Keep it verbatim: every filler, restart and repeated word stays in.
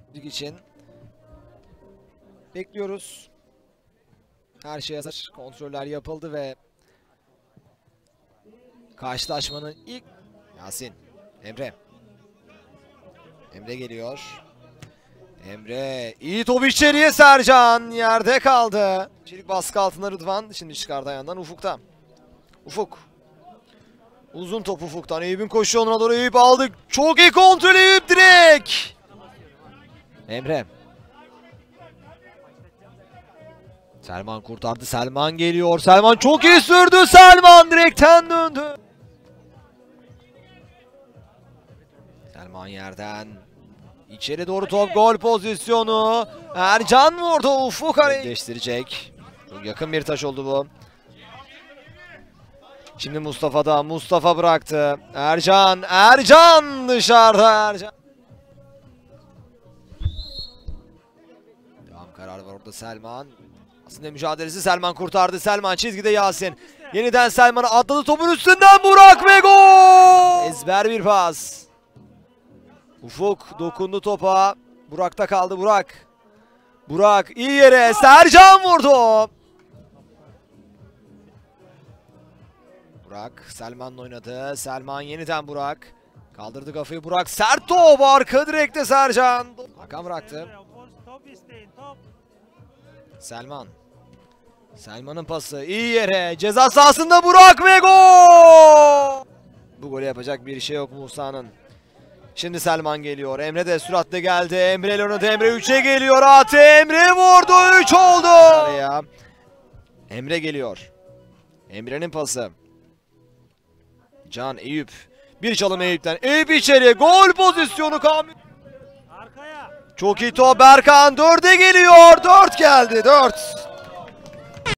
için bekliyoruz. Her şey hazır. Kontroller yapıldı ve karşılaşmanın ilk Yasin, Emre. Emre geliyor. Emre iyi top içeriye, Sercan yerde kaldı. Çelik baskı altında Rıdvan, şimdi çıkardı ayağından Ufuk'ta. Ufuk. Uzun top Ufuk'tan. Eyüp'ün koşuyor, ona doğru Eyüp aldı. Çok iyi kontrol, Eyüp direkt. Emre. Selman kurtardı. Selman geliyor. Selman çok iyi sürdü. Selman direkten döndü. Selman yerden. İçeri doğru top, gol pozisyonu. Ercan vurdu. Ufuk arayı değiştirecek. Çok yakın bir taş oldu bu. Şimdi Mustafa'da. Mustafa bıraktı. Ercan. Ercan dışarıda. Ercan. Devam kararı var orada Selman. Aslında mücadelesi, Selman kurtardı. Selman çizgide, Yasin. Yeniden Selman'a atladı, topun üstünden Burak ve gol. Ezber bir pas. Ufuk dokundu topa. Burak'ta kaldı Burak. Burak iyi yere. Sercan vurdu. Burak Selman'la oynadı. Selman yeniden Burak. Kaldırdı kafayı Burak. Sert top. Arka direkte Sercan. Hakan bıraktı. Selman. Selman'ın pası iyi yere. Ceza sahasında Burak ve gol. Bu golü yapacak bir şey yok Musa'nın. Şimdi Selman geliyor. Emre de süratle geldi. Emre ile oynadı. Emre üçe geliyor. Ati Emre vurdu. üç oldu. Araya. Emre geliyor. Emre'nin pası. Can Eyüp. Bir çalım Eyüp'ten. Eyüp içeri. Gol pozisyonu Kamil. Çok iyi top Berkan. Dörde geliyor. Dört geldi. Dört.